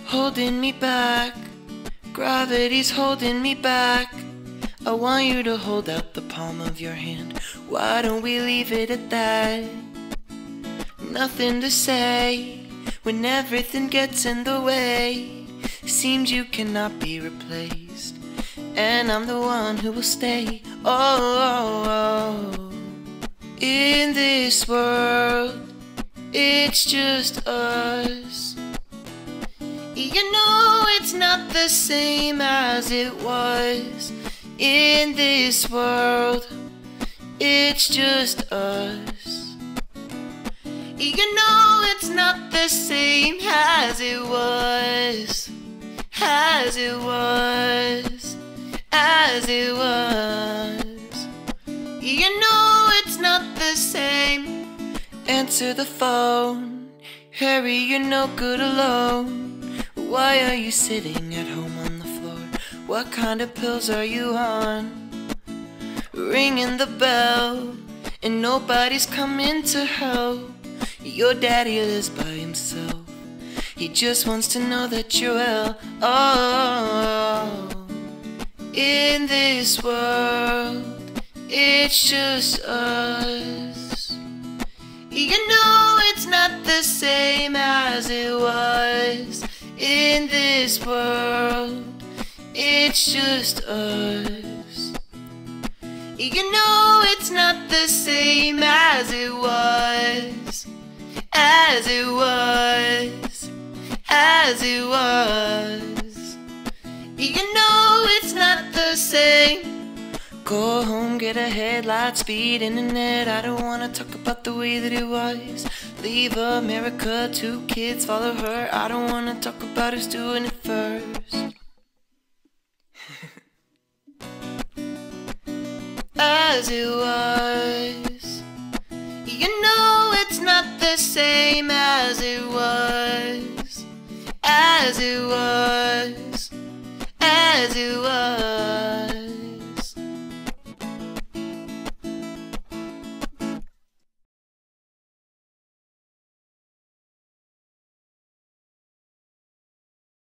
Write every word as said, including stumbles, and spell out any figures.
holding me back. Gravity's holding me back. I want you to hold out the palm of your hand. Why don't we leave it at that? Nothing to say when everything gets in the way. Seems you cannot be replaced, and I'm the one who will stay. Oh, oh, oh. In this world, it's just us. You know it's not the same as it was. In this world, it's just us. You know it's not the same as it was. As it was. As it was. You know it's not the same. Answer the phone. Harry, you're no good alone. Why are you sitting at home on the floor? What kind of pills are you on? Ringing the bell, and nobody's coming to help. Your daddy lives by himself. He just wants to know that you're well. Oh, in this world, it's just us. You know it's not the same as it was. In this world, it's just us. You know it's not the same as it was. As it was. As it was. You know it's not the same. Go home, get a headlight, speed, internet. I don't wanna talk about the way that it was. Leave America, two kids, follow her. I don't wanna talk about who's doing it first. As it was. You know it's not the same as it was. As it was.